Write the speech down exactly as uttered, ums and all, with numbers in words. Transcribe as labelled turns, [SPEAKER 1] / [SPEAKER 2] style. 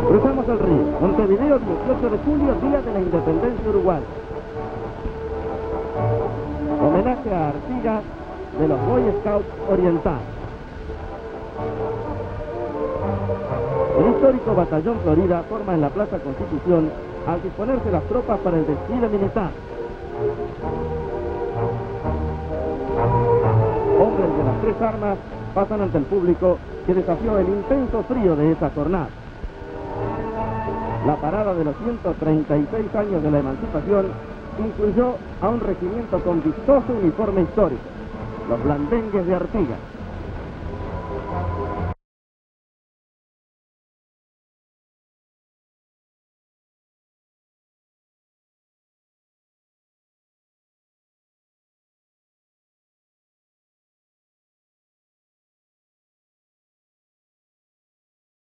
[SPEAKER 1] Cruzamos el río. Montevideo, dieciocho de julio, día de la independencia uruguaya. Homenaje a Artigas de los Boy Scouts orientales. El histórico Batallón Florida forma en la Plaza Constitución al disponerse las tropas para el desfile militar. Hombres de las tres armas pasan ante el público que desafió el intenso frío de esa jornada. La parada de los ciento treinta y seis años de la emancipación incluyó a un regimiento con vistoso uniforme histórico, los blandengues de Artigas.